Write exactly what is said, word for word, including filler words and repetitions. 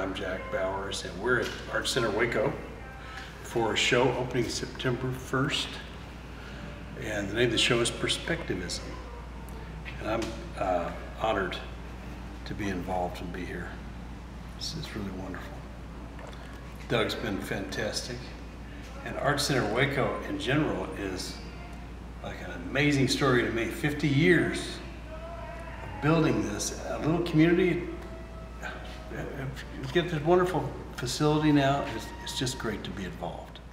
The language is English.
I'm Jack Bowers, and we're at Art Center Waco for a show opening September first. And the name of the show is Perspectivism. And I'm uh, honored to be involved and be here. This is really wonderful. Doug's been fantastic. And Art Center Waco in general is like an amazing story to me. fifty years of building this, a little community. Get this wonderful facility now. It's, it's just great to be involved.